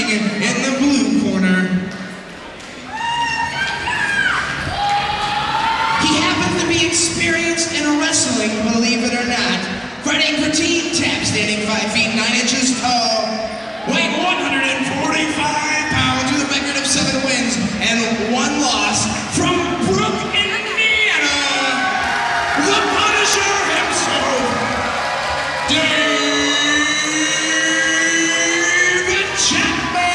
in the blue corner. He happens to be experienced in wrestling, believe it or not. Fighting for Team Tap, standing 5 feet 9 inches tall, weighing 145 pounds with a record of 7 wins and 1 loss, from Brook, Indiana, the Punisher himself, David Chapman!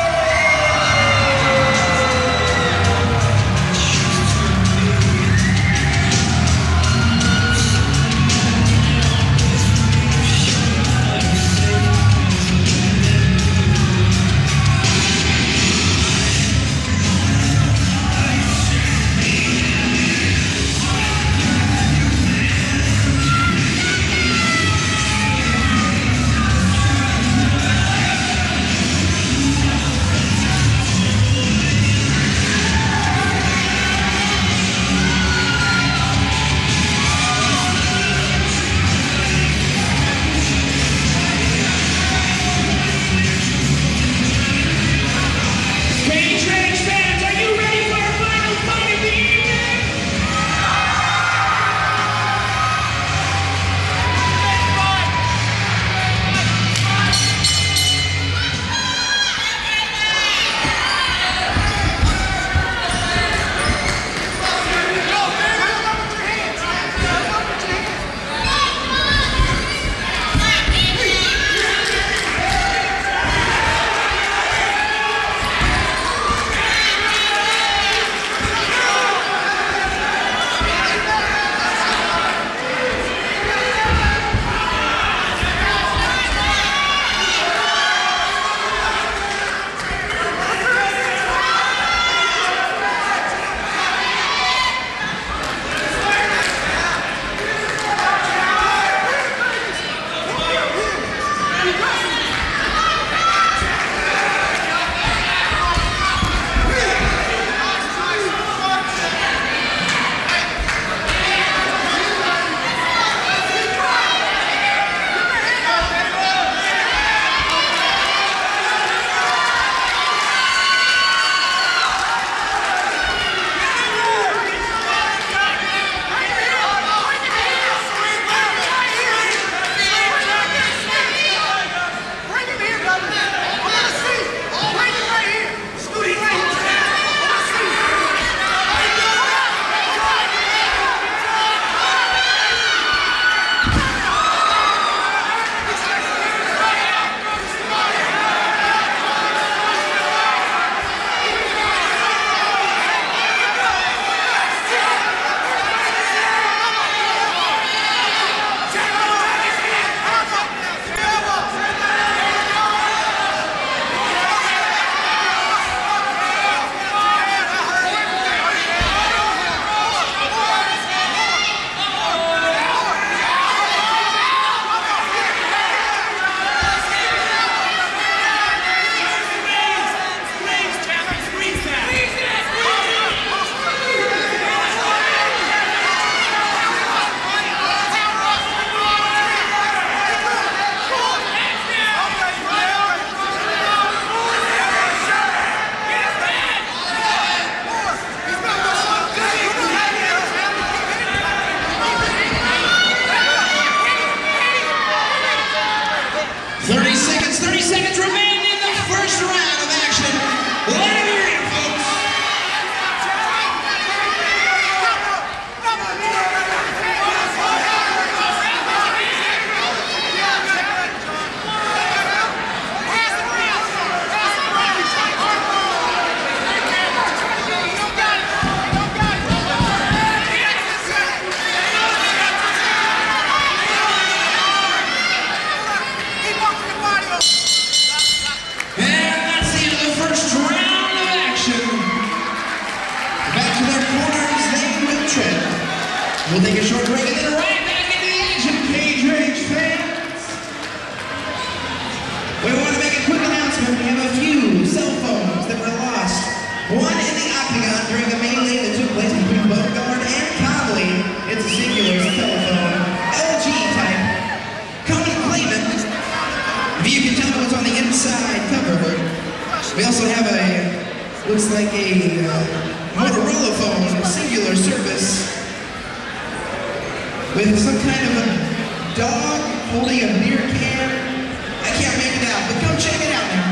We'll take a short break and then right back into the action, Cage Rage fans. We want to make a quick announcement. We have a few cell phones that were lost. One in the octagon during the melee that took place between Beauregard and Conley. It's a singular telephone, LG type. Come and claim it. If you can tell me what's on the inside cover, We also have looks like a Motorola phone, singular service, with some kind of a dog holding a beer can. I can't make it out, but come check it out now.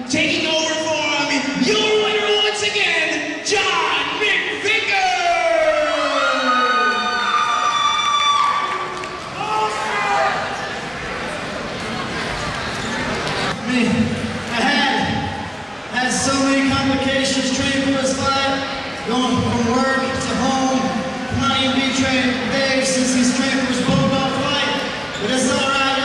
taking over for him, your winner once again, John McVicker! I had so many complications training for this fight, going from work to home, not even be training Dave since he's training for his bulldog fight, but it's all right.